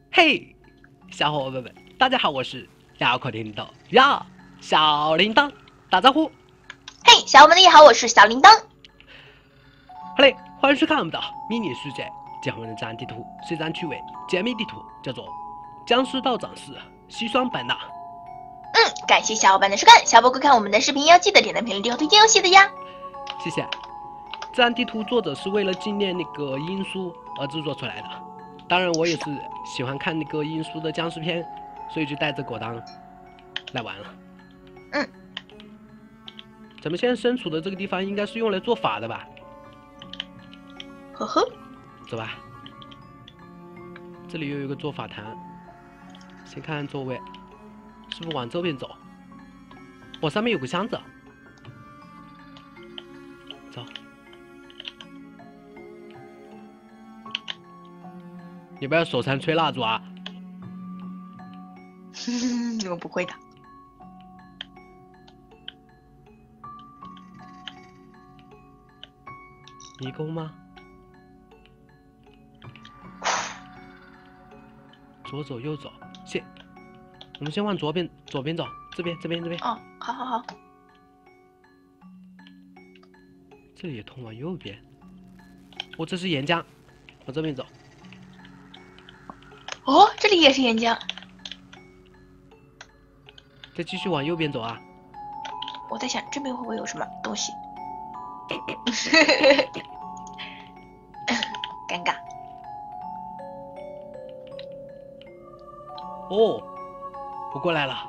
嘿，小伙伴们，大家好，我是绕口令的呀小铃铛，打招呼。 嘿，小伙伴们你好，我是小铃铛。 好嘞，欢迎收看我们的迷你世界结婚的这张地图是一张趣味解密地图，叫做僵尸道长是西双版纳。 感谢小伙伴的收看，小波观看我们的视频要记得点赞、评论、订阅、推荐游戏的呀。 谢谢。这张地图作者是为了纪念那个英叔而制作出来的，当然我也是喜欢看那个英叔的僵尸片，所以就带着果当来玩了。咱们现在身处的这个地方应该是用来做法的吧？ 呵呵， 走吧。这里又有一个做法坛，先看看座位，是不是往这边走？我上面有个箱子，走。你不要手残吹蜡烛啊！ 我不会的。 迷宫吗？左走右走，我们先往左边走，这边。 哦，好。 这里也通往右边。哦，这是岩浆，往这边走。 哦，这里也是岩浆。 再继续往右边走啊！ 我在想这边会不会有什么东西？尴尬。 哦，我过来了，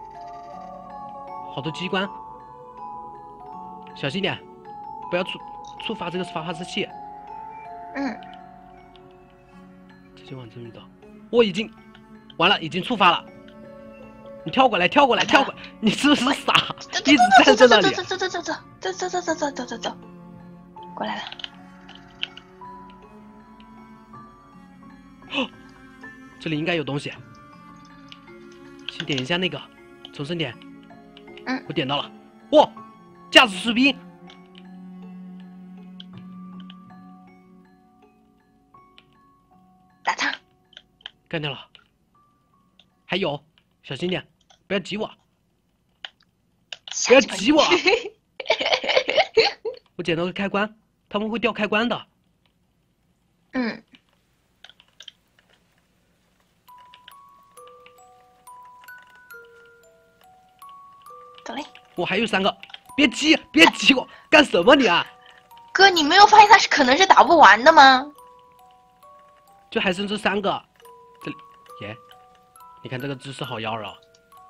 好多机关，小心点，不要触发这个发射器。直接往这边走。我已经完了，已经触发了。你跳过来，你是不是傻？一直站在那里。 走，过来了。 这里应该有东西，先点一下那个重生点。我点到了。哇，驾驶士兵。 打他。 干掉了。还有，小心点，不要挤我。不要挤我！我捡到个开关，他们会掉开关的。 走嘞。 我还有3个，别挤我，干什么你啊？ 哥，你没有发现他可能是打不完的吗？ 就还剩这3个。这里，耶，你看这个姿势好妖娆。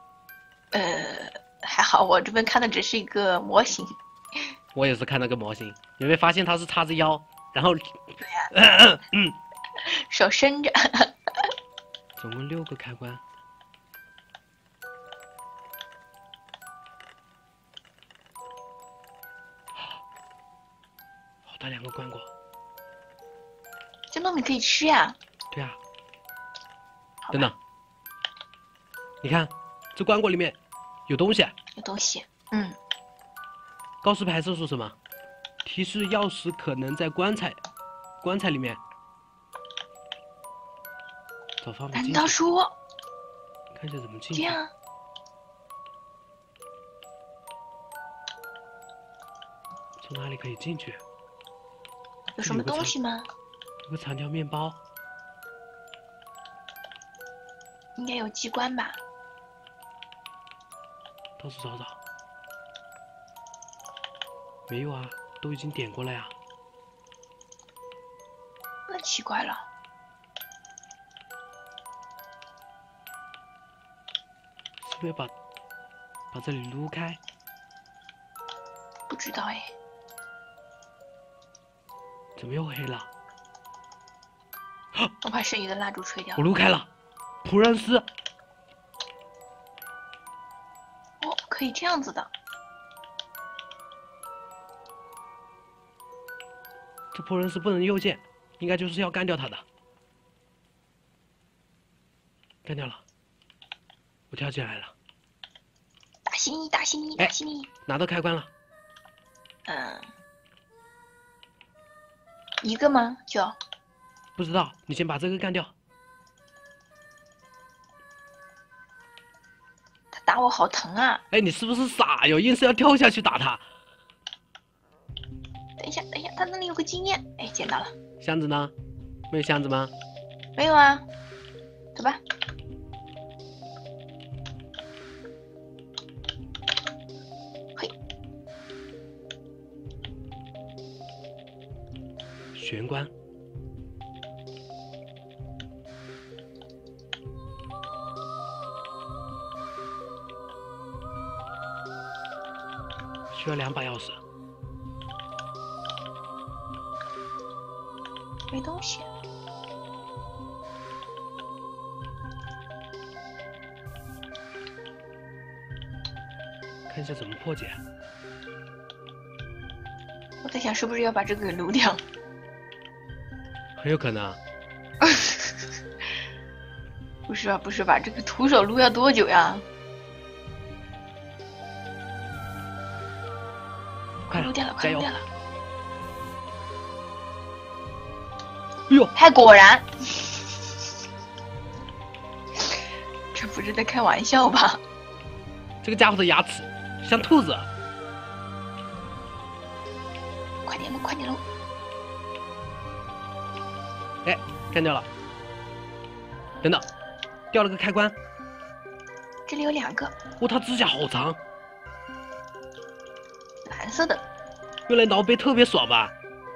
还好，我这边看的只是一个模型。 我也是看那个模型，有没有发现他是叉着腰，然后， 手伸着。 总共6个开关。好大2个关果。 这糯米可以吃呀。 对啊。等等，你看这关果里面有东西。 有东西。 告示牌是说什么？提示钥匙可能在棺材里面。找方法进去。 难道说？ 看一下怎么进去。 这样。 从哪里可以进去？ 有什么东西吗？ 有个长条面包。 应该有机关吧。 到处找找。没有啊，都已经点过了呀。 那奇怪了。 是不是把这里撸开？ 不知道哎。 怎么又黑了？ 我把剩余的蜡烛吹掉。 我撸开了，仆人丝。 哦，可以这样子的。 这仆人丝不能右键，应该就是要干掉他的。干掉了，我跳起来了。 大心意。 拿到开关了。 一个吗？就不知道，你先把这个干掉。 打我好疼啊！ 哎，你是不是傻哟？硬是要跳下去打他。 等一下，他那里有个经验。哎，捡到了。 箱子呢？没有箱子吗？ 没有啊。走吧。嘿。 玄关。需要2把钥匙。 没东西。 看一下怎么破解。 我在想是不是要把这个给撸掉？ 很有可能啊。 不是吧，不是吧，这个徒手撸要多久呀？快撸掉了，快撸掉了！ 哎呦， 还果然，这不是在开玩笑吧？ 这个家伙的牙齿像兔子。 快点撸，快点撸！ 哎，干掉了。等等，掉了个开关。 这里有2个。 哦，他指甲好长。 蓝色的。 用来挠背特别爽吧？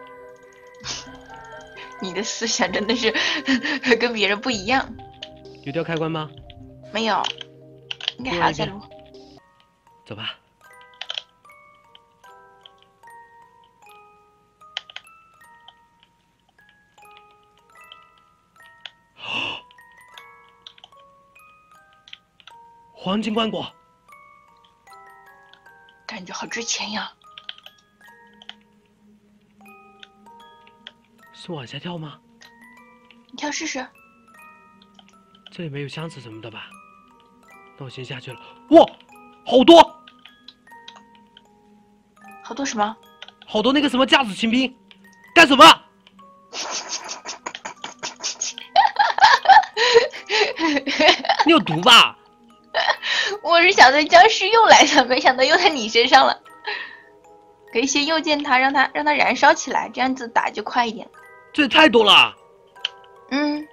你的思想真的是跟别人不一样。 有掉开关吗？ 没有，应该还要再撸。 走吧。黄金棺椁， 感觉好值钱呀！ 是往下跳吗？ 你跳试试。 这里没有箱子什么的吧？那我先下去了。哇，好多！ 好多什么？ 好多那个什么架子清兵，干什么？你有毒吧？ 我是想在僵尸用来的，没想到用在你身上了。可以先诱见他，让他燃烧起来，这样子打就快一点。 这也太多了。 嗯。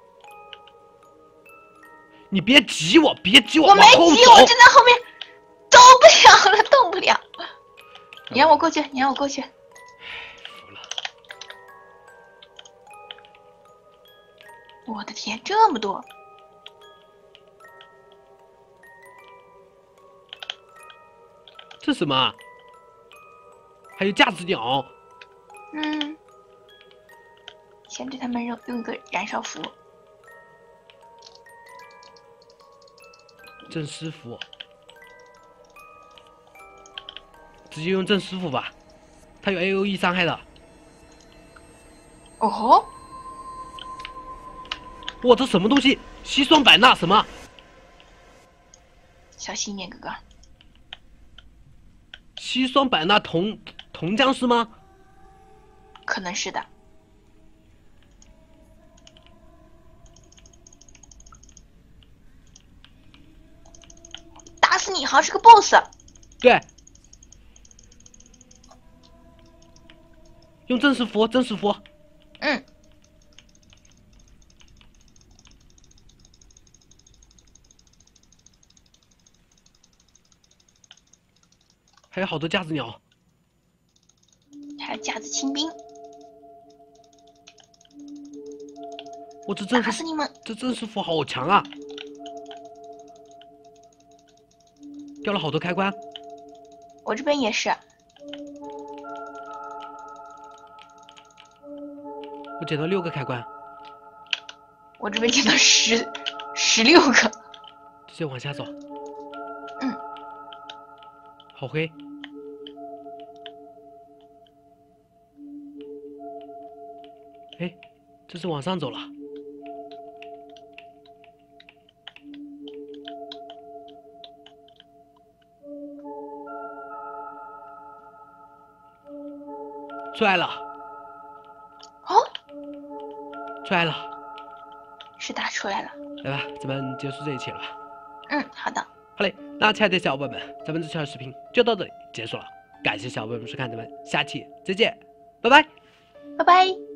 你别急我，别急我。 我没急，我正在后面，动不了了，动不了。你让我过去，你让我过去。 服了。 我的天，这么多！ 这什么？还有架子鸟。 嗯。先对他们用一个燃烧符。 镇尸符。直接用镇尸符吧，它有 AOE 伤害的。 哦吼！ 哇，这什么东西？西双版纳什么？ 小心一点，哥哥。 西双版纳铜僵尸吗？ 可能是的。打死你，好像是个 BOSS。 对。用镇尸符，镇尸符。 嗯。 还有好多架子鸟。 还有架子清兵。 我这镇打死你们！ 这镇尸符好强啊！掉了好多开关。 我这边也是。 我捡到6个开关。 我这边捡到16个。 直接往下走。 嗯。 好黑。哎，这是往上走了。出来了。 哦。 出来了。 是他出来了。 来吧，咱们结束这一切了吧。 嗯，好的。 好嘞。 那亲爱的小伙伴们，咱们这条视频就到这里结束了，感谢小伙伴们收看，咱们下期再见，拜拜。 拜拜。